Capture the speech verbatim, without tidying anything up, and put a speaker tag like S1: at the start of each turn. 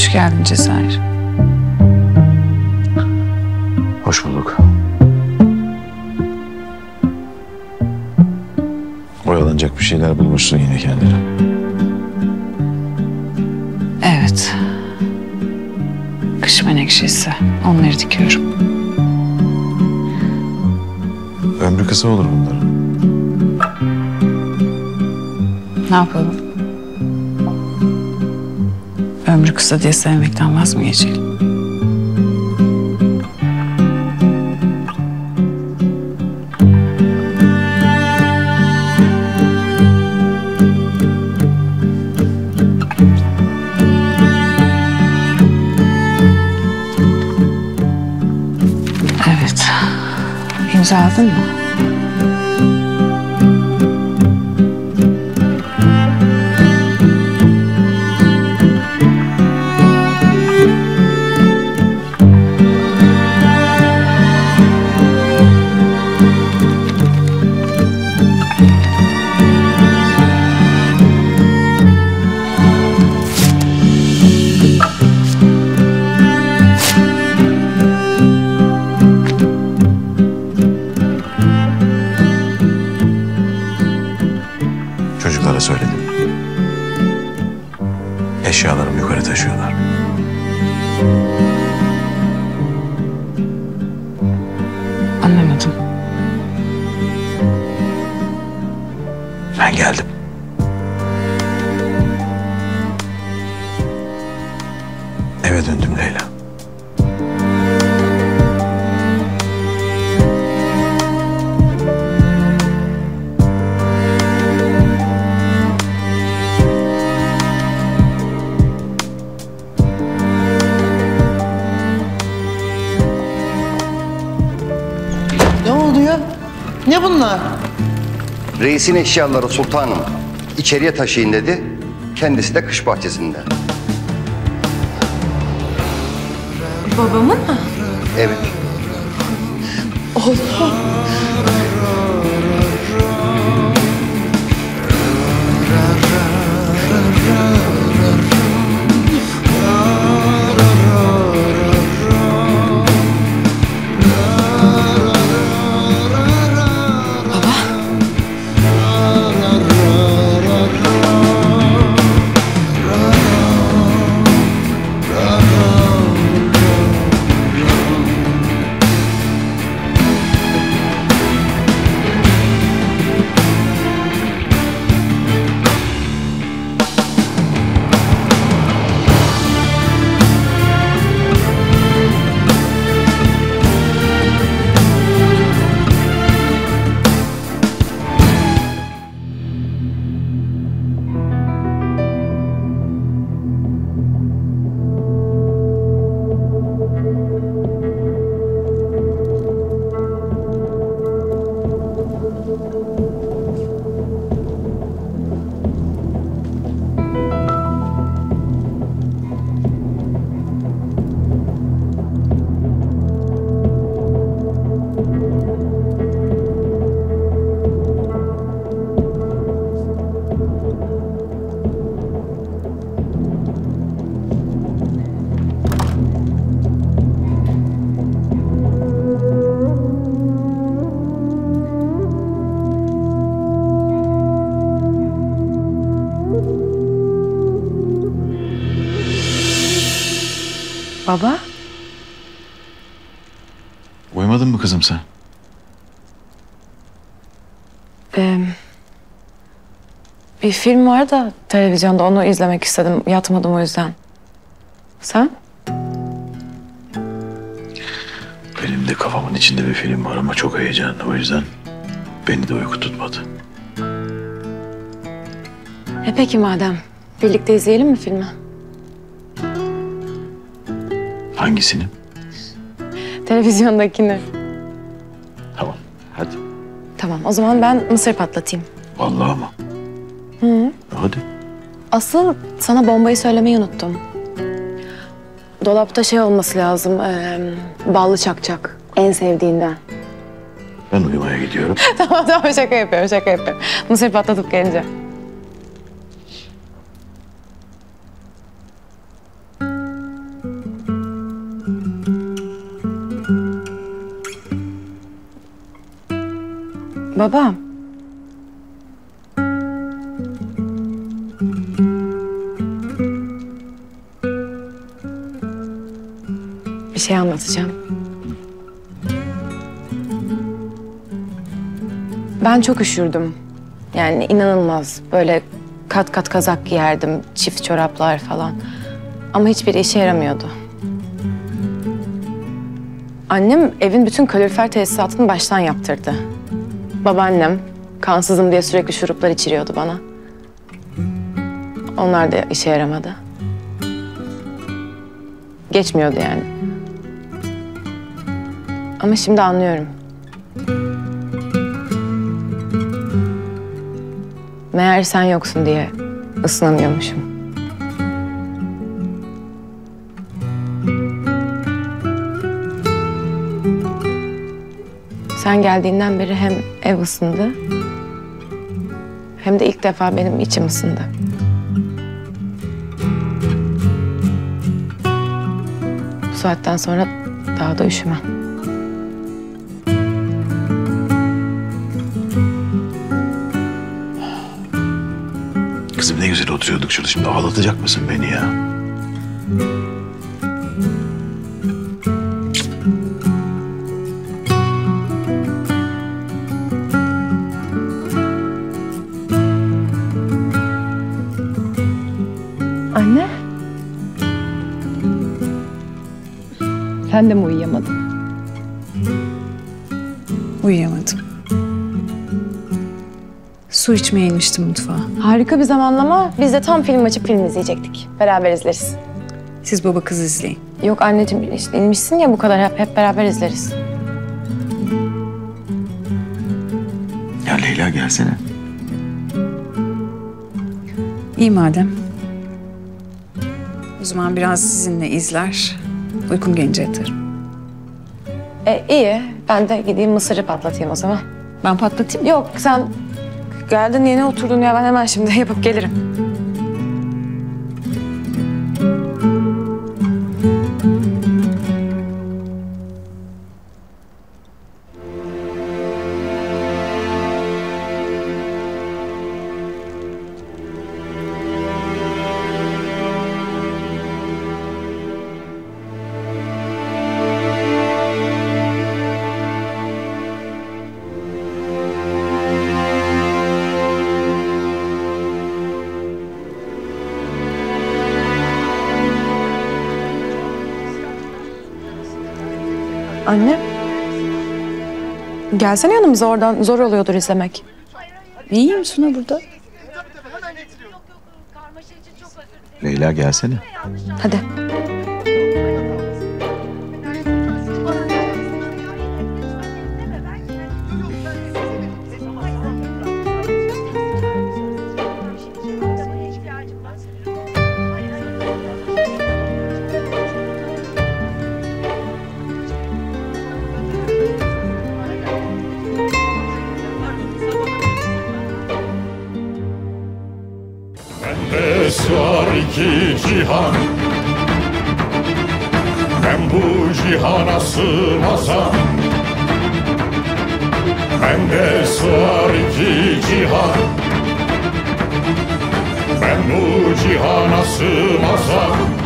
S1: Hoş geldin Cezayir.
S2: Hoş bulduk. Oyalanacak bir şeyler bulmuşsun yine kendine.
S1: Evet. Kış menekşesi. Onları dikiyorum.
S2: Ömrü kısa olur bunların.
S1: Ne yapalım? Ömrü kısa diye sevmekten vaz mı geçelim? Evet. İmzaladın mı?
S2: Çocuklara söyledim. Eşyalarımı yukarı taşıyorlar.
S1: Anlamadım.
S2: Ben geldim. Eve döndüm Leyla.
S3: Ne oldu ya? Ne bunlar?
S4: Reisin eşyaları sultanım. İçeriye taşıyın dedi. Kendisi de kış bahçesinde.
S5: Babamın mı?
S4: Evet.
S5: Oğlum. Baba?
S2: Uyumadın mı kızım sen?
S5: Ee, bir film var da televizyonda, onu izlemek istedim. Yatmadım o yüzden. Sen?
S2: Benim de kafamın içinde bir film var ama çok heyecanlı. O yüzden beni de uyku tutmadı.
S5: E peki madem. Birlikte izleyelim mi filmi?
S2: Hangisini?
S5: Televizyondakini.
S2: Tamam, hadi.
S5: Tamam, o zaman ben mısır patlatayım.
S2: Vallahi mı?
S5: Hı.
S2: Hadi.
S5: Asıl sana bombayı söylemeyi unuttum. Dolapta şey olması lazım, e, ballı çakçak. En sevdiğinden.
S2: Ben uyumaya gidiyorum.
S5: Tamam tamam, şaka yapıyorum, şaka yapıyorum. Mısır patlatıp gelince. Baba. Bir şey anlatacağım. Ben çok üşürdüm. Yani inanılmaz. Böyle kat kat kazak giyerdim, çift çoraplar falan. Ama hiçbir işe yaramıyordu. Annem evin bütün kalorifer tesisatını baştan yaptırdı. Babaannem kansızım diye sürekli şuruplar içiriyordu bana. Onlar da işe yaramadı. Geçmiyordu yani. Ama şimdi anlıyorum. Meğer sen yoksun diye ısınamıyormuşum. Sen geldiğinden beri hem ev ısındı, hem de ilk defa benim içim ısındı. Bu saatten sonra daha da üşümem.
S2: Kızım ne güzel oturuyorduk şurada. Şimdi ağlatacak mısın beni ya?
S5: Anne. Sen de mi uyuyamadın?
S1: Uyuyamadım. Su içmeye inmiştim mutfağa.
S5: Harika bir zamanlama. Biz de tam film açıp film izleyecektik. Beraber izleriz.
S1: Siz baba kız izleyin.
S5: Yok anneciğim, işte inmişsin ya bu kadar, hep, hep beraber izleriz.
S2: Ya Leyla gelsene.
S1: İyi madem. O zaman biraz sizinle izler. Uykum gelince yatarım.
S5: E iyi. Ben de gideyim mısırı patlatayım o zaman.
S1: Ben patlatayım.
S5: Yok sen geldin yeni oturdun ya, ben hemen şimdi yapıp gelirim. Anne. Gelsene yanımıza, oradan zor oluyordur izlemek.
S1: İyiyim Suna burada.
S2: Leyla gelsene.
S5: Hadi.
S6: Var iki cihan, ben bu cihana sığmazam. Bende var iki cihan, ben bu cihana sığmazam.